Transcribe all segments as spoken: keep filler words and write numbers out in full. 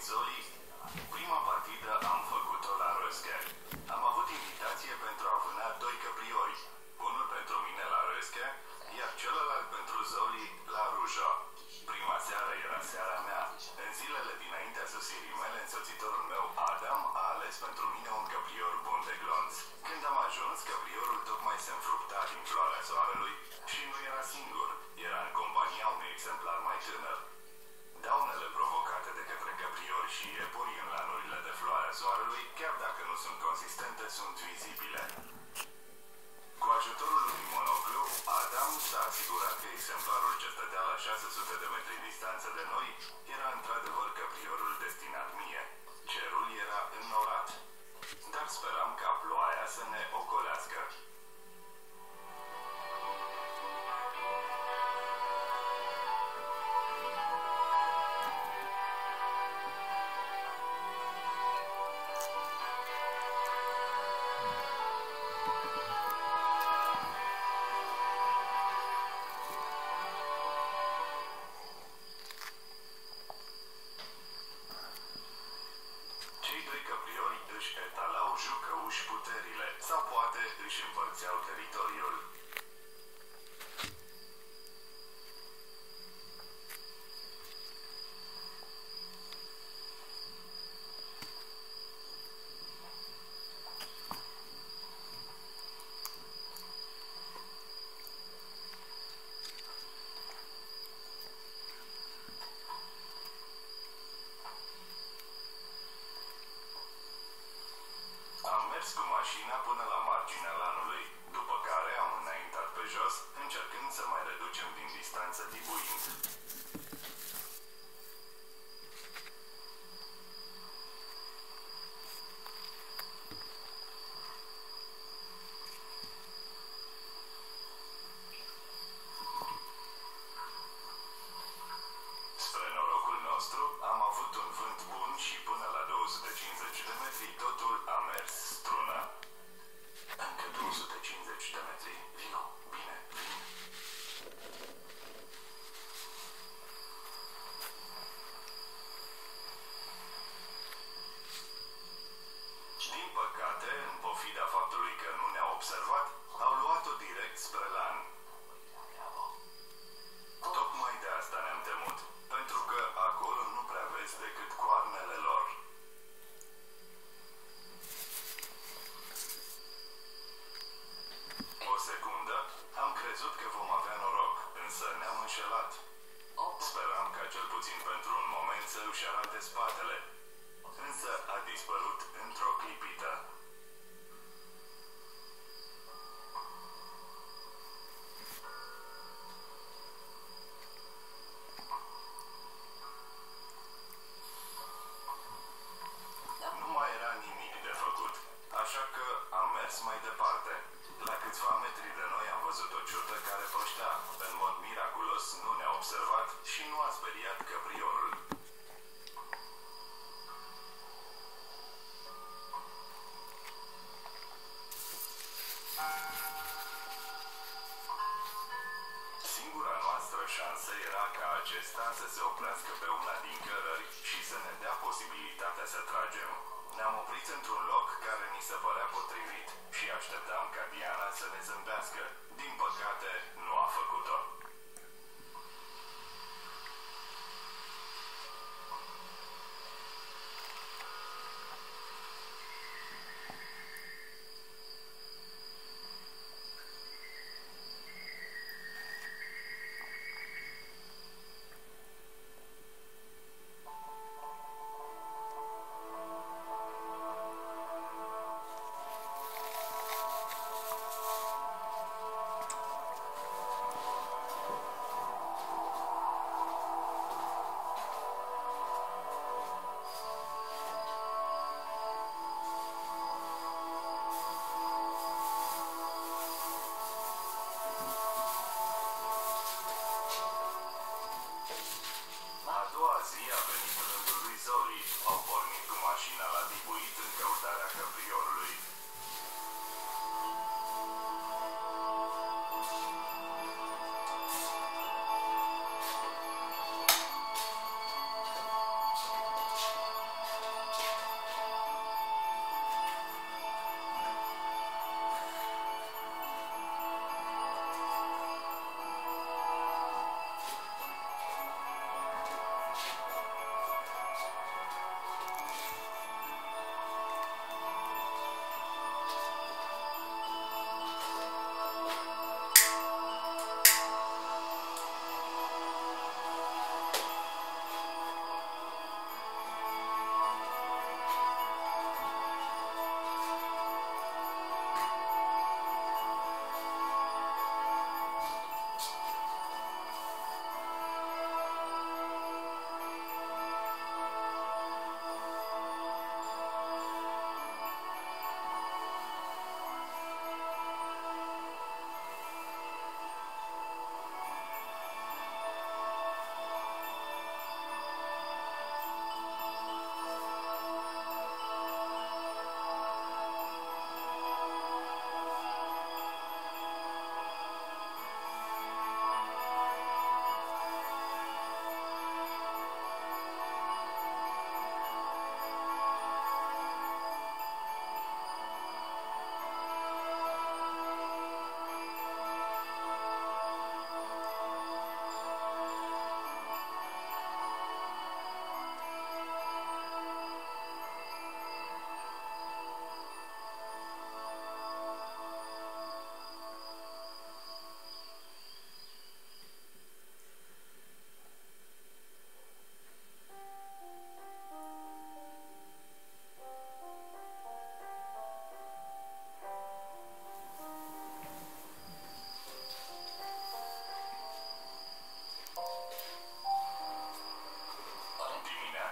Zoli, prima partidă am făcut-o la Rösche. Am avut invitație pentru a vâna doi căpriori. Unul pentru mine la Rösche, iar celălalt pentru Zoli la Rujo. Prima seară era seara mea. În zilele dinaintea sosirii mele, însoțitorul meu, Adam, a ales pentru mine un căprior bun de glonț. Când am ajuns, căpriorul tocmai se înfrupta din floarea soarelui și nu era singur. Era în compania unui exemplar mai tânăr. Daunele provocate de către căpriori și iepuri în lanurile de floarea soarelui, chiar dacă nu sunt consistente, sunt vizibile. Cu ajutorul unui monoclu, Adam s-a asigurat că exemplarul ce stătea la șase sute de metri distanță de noi era într-adevăr căpriorul destinat mie. Cerul era înnorat, dar speram ca ploaia să ne ocolească. Jucăuși puterile, sau poate își împărțeau teritoriul. Am mers cu mașina până la marginea lanului, după care am înaintat pe jos, încercând să mai reducem din distanță dibuind. Spre norocul nostru, am avut un vânt bun și până la două sute cincizeci de metri totul a mers strună. Încă două sute cincizeci de metri. Vino, bine, vin. Din păcate, în pofida faptului că nu ne-au observat, au luat-o direct spre lan. Tocmai de asta ne-am temut, pentru că acolo nu prea vezi decât coarnele lor. O secundă, am crezut că vom avea noroc, însă ne-am înșelat. Speram ca cel puțin pentru un moment să își arate spatele, însă a dispărut într-o clipită. Nu mai era nimic de făcut, așa că am mers mai departe. La câțiva metri de noi am văzut o ciută care păștea. În mod miraculos nu ne-a observat și nu a speriat căpriorul. Singura noastră șansă era ca acesta să se oprească pe una din cărări și să ne dea posibilitatea să tragem. Ne-am oprit într-un loc care ni se părea potrivit și așteptam ca Diana să ne zâmbească. Din păcate, nu a făcut-o.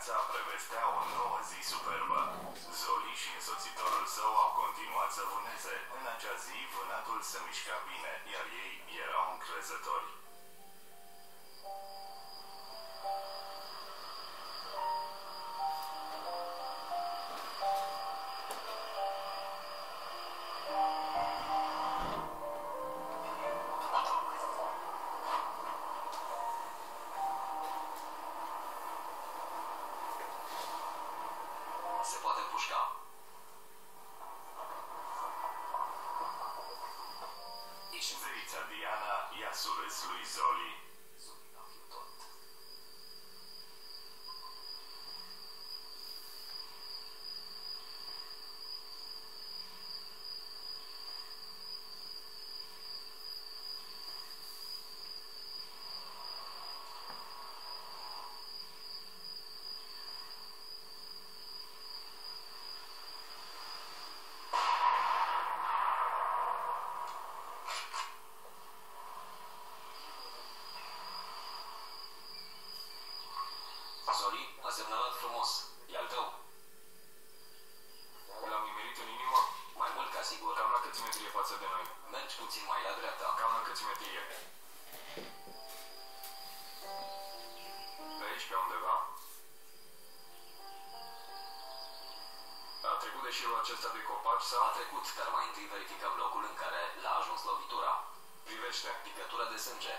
dimineața prevestea o nouă zi superbă. Zoli și însoțitorul său au continuat să vâneze. În acea zi, vânatul se mișca bine, iar ei erau încrezători. Se poate împușca. Zeița Diana i-a surâs lui Zoli. Zoli n-a fi tot. Zoli a semnalat frumos. E al tău. L-am nimerit în inimă? Mai mult ca sigur. Cam la cât simetrie față de noi? Mergi puțin mai la dreapta. Cam la cât simetrie? Pe aici, pe undeva? A trecut de șirul acesta de copaci sau? A trecut, dar mai întâi verificăm locul în care l-a ajuns lovitura. Privește. Picătură de sânge.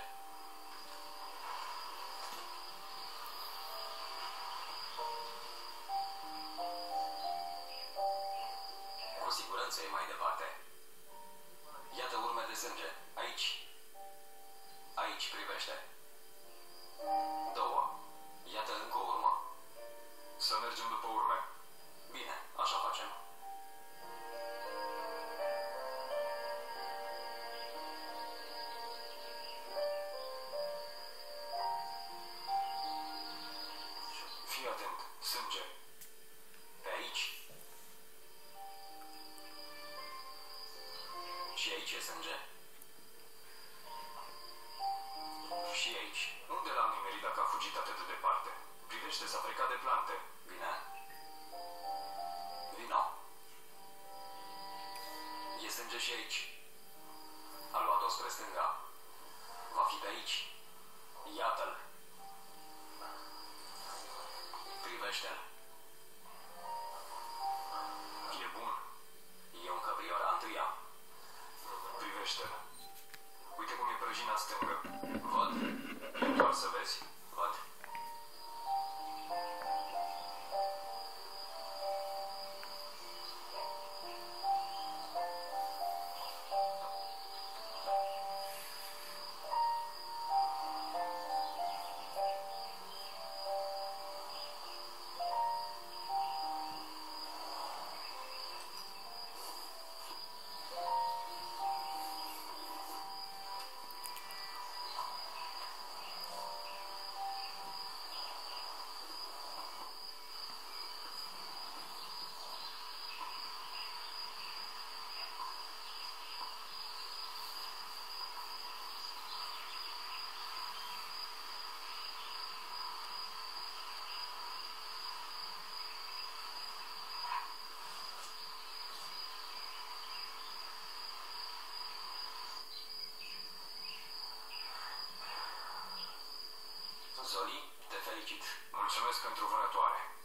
Cu siguranță e mai departe. Iată urme de sânge. Aici. Aici privește. Două. Iată încă o urmă. Să mergem după urme. Bine, așa facem. Fii atent. Sânge. Pe aici. Și aici e sânge. Și aici. Unde l-am nimerit dacă a fugit atât de departe? Privește, s-a frecat de plante. Bine. Vino. E sânge și aici. A luat-o spre stânga. Va fi pe aici. Iată-l. Privește-l. E bun. E un căprioara întâia. Privește-l. Uite cum e prăjina stângă. Văd. E doar să vezi? Văd. Zoli, te felicit. Mulțumesc pentru vânătoare.